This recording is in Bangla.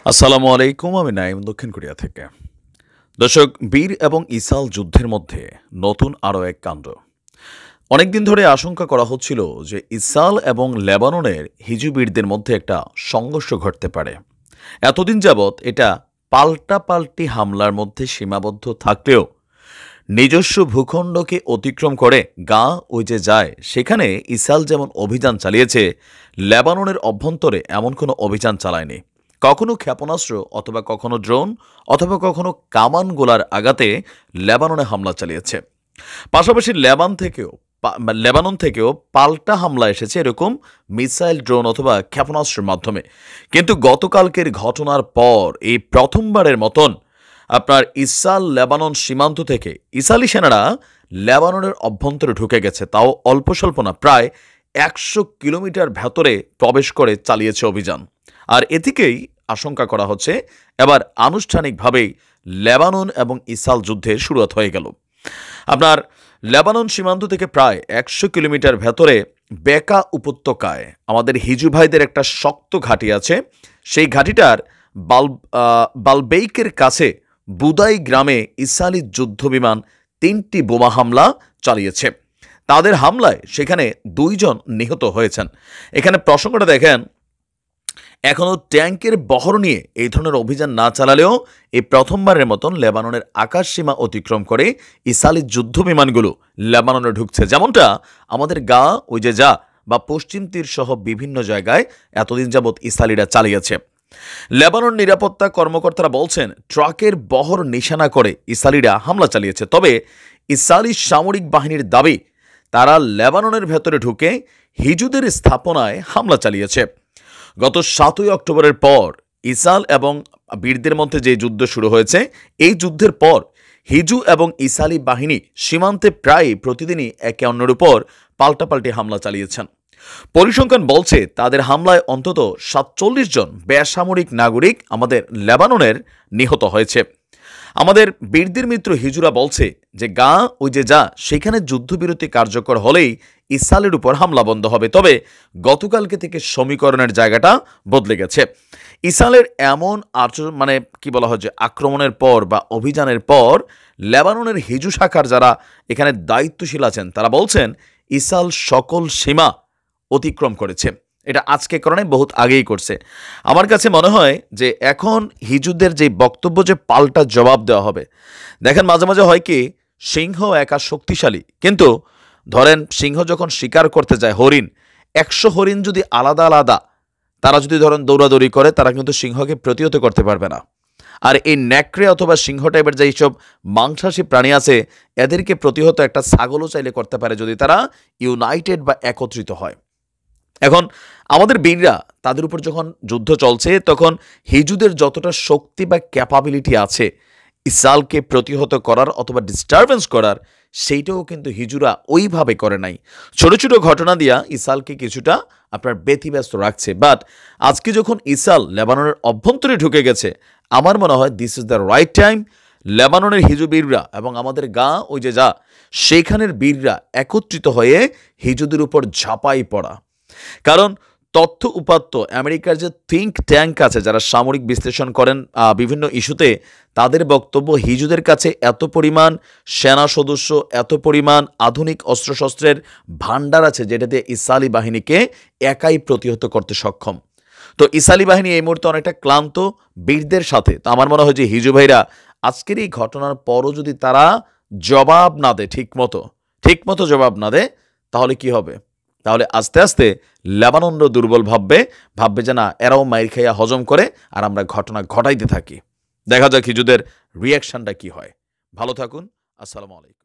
আসসালামু আলাইকুম। আমি নাইম দক্ষিণ কোরিয়া থেকে। দর্শক, বীর এবং ইসরায়েল যুদ্ধের মধ্যে নতুন আরও এক কাণ্ড। অনেকদিন ধরে আশঙ্কা করা হচ্ছিল যে ইসরায়েল এবং লেবাননের হিজুবীরদের মধ্যে একটা সংঘর্ষ ঘটতে পারে। এতদিন যাবৎ এটা পাল্টাপাল্টি হামলার মধ্যে সীমাবদ্ধ থাকলেও নিজস্ব ভূখণ্ডকে অতিক্রম করে ওই যে যায়, সেখানে ইসরায়েল যেমন অভিযান চালিয়েছে, লেবাননের অভ্যন্তরে এমন কোনো অভিযান চালায়নি। কখনো ক্ষেপণাস্ত্র অথবা কখনো ড্রোন অথবা কখনো কামান গোলার আঘাতে লেবাননে হামলা চালিয়েছে। পাশাপাশি লেবানন থেকেও পাল্টা হামলা এসেছে এরকম মিসাইল, ড্রোন অথবা ক্ষেপণাস্ত্রের মাধ্যমে। কিন্তু গতকালকের ঘটনার পর এই প্রথমবারের মতন আপনার ইসরায়েল লেবানন সীমান্ত থেকে ইসরায়েলি সেনারা লেবাননের অভ্যন্তরে ঢুকে গেছে, তাও অল্প স্বল্প না, প্রায় 100 কিলোমিটার ভেতরে প্রবেশ করে চালিয়েছে অভিযান। আর এদিকেই আশঙ্কা করা হচ্ছে এবার আনুষ্ঠানিকভাবেই লেবানন এবং ইসরায়েল যুদ্ধের শুরুয়াত হয়ে গেল। আপনার লেবানন সীমান্ত থেকে প্রায় 100 কিলোমিটার ভেতরে বেকা উপত্যকায় আমাদের হিজু ভাইদের একটা শক্ত ঘাঁটি আছে। সেই ঘাঁটিটার বালবেইকের কাছে বুদাই গ্রামে ইসরায়েলি যুদ্ধবিমান 3টি বোমা হামলা চালিয়েছে। তাদের হামলায় সেখানে 2 জন নিহত হয়েছেন। এখানে প্রসঙ্গটা দেখেন, এখনও ট্যাঙ্কের বহর নিয়ে এই ধরনের অভিযান না চালালেও এই প্রথমবারের মতন লেবাননের আকাশ সীমা অতিক্রম করে ইসরায়েলি যুদ্ধ বিমানগুলো লেবাননে ঢুকছে। যেমনটা আমাদের ওই যে বা পশ্চিম তীর সহ বিভিন্ন জায়গায় এতদিন যাবৎ ইসরায়েলিরা চালিয়েছে। লেবানন নিরাপত্তা কর্মকর্তারা বলছেন, ট্রাকের বহর নিশানা করে ইসরায়েলিরা হামলা চালিয়েছে। তবে ইসরায়েলি সামরিক বাহিনীর দাবি, তারা লেবাননের ভেতরে ঢুকে হিজুদের স্থাপনায় হামলা চালিয়েছে। গত 7ই অক্টোবরের পর ইসরায়েল এবং বীরদের মধ্যে যে যুদ্ধ শুরু হয়েছে, এই যুদ্ধের পর হিজু এবং ইসরায়েলি বাহিনী সীমান্তে প্রায় প্রতিদিনই একে অন্যের উপর পাল্টাপাল্টি হামলা চালিয়েছেন। পরিসংখ্যান বলছে তাদের হামলায় অন্তত 47 জন বেসামরিক নাগরিক আমাদের লেবাননের নিহত হয়েছে। আমাদের বীরদের মিত্র হিজুরা বলছে যে ওই যে সেখানে যুদ্ধবিরতি কার্যকর হলেই ইসরায়েলের উপর হামলা বন্ধ হবে। তবে গতকালকে থেকে সমীকরণের জায়গাটা বদলে গেছে। ইসরায়েলের এমন কি বলা হয় যে আক্রমণের পর বা অভিযানের পর লেবাননের হিজু শাখার যারা এখানে দায়িত্বশীল আছেন, তারা বলছেন ইসরায়েল সকল সীমা অতিক্রম করেছে। এটা আজকে কারণে বহুত আগেই করছে। আমার কাছে মনে হয় যে এখন হিজুদের যে বক্তব্য, যে পাল্টা জবাব দেওয়া হবে। দেখেন, মাঝে মাঝে হয় কি, সিংহ একা শক্তিশালী, কিন্তু ধরেন সিংহ যখন শিকার করতে যায় হরিণ, 100 হরিণ যদি আলাদা আলাদা তারা যদি ধরেন দৌড়াদৌড়ি করে, তারা কিন্তু সিংহকে প্রতিহত করতে পারবে না। আর এই নেকড়ে অথবা সিংহ টাইপের যে এইসব মাংসাশী প্রাণী আছে, এদেরকে প্রতিহত একটা ছাগলও চাইলে করতে পারে যদি তারা ইউনাইটেড বা একত্রিত হয়। এখন আমাদের বীররা তাদের উপর যখন যুদ্ধ চলছে, তখন হিজুদের যতটা শক্তি বা ক্যাপাবিলিটি আছে ইসরায়েলকে প্রতিহত করার অথবা ডিস্টারবেন্স করার, সেইটাও কিন্তু হিজুরা ওইভাবে করে নাই। ছোট ছোট ঘটনা দিয়া ইসরায়েলকে কিছুটা আপনার ব্যতিব্যস্ত রাখছে। বাট আজকে যখন ইসরায়েল লেবাননের অভ্যন্তরে ঢুকে গেছে, আমার মনে হয় this is the right time লেবাননের হিজু বীররা এবং আমাদের ওই যে সেখানের বীররা একত্রিত হয়ে হিজুদের উপর ঝাঁপাই পড়া। কারণ তথ্য উপাত্ত আমেরিকার যে থিঙ্ক ট্যাঙ্ক আছে, যারা সামরিক বিশ্লেষণ করেন বিভিন্ন ইস্যুতে, তাদের বক্তব্য হিজুদের কাছে এত পরিমাণ সেনা সদস্য, এত পরিমাণ আধুনিক অস্ত্রশস্ত্রের ভাণ্ডার আছে, যেটা দিয়ে ইসরায়েলি বাহিনীকে একাই প্রতিহত করতে সক্ষম। তো ইসরায়েলি বাহিনী এই মুহূর্তে অনেকটা ক্লান্ত বীরদের সাথে। তো আমার মনে হয় যে হিজু ভাইরা আজকের এই ঘটনার পরও যদি তারা জবাব না দেয়, ঠিকমতো জবাব না দেয়, তাহলে কি হবে? তাহলে আস্তে আস্তে লেবাননও দুর্বল ভাববে যে না, এরাও মাইর খাইয়া হজম করে, আর আমরা ঘটনা ঘটাইতে থাকি। দেখা যাক হিজুদের রিয়াকশনটা কি হয়। ভালো থাকুন। আসসালামু আলাইকুম।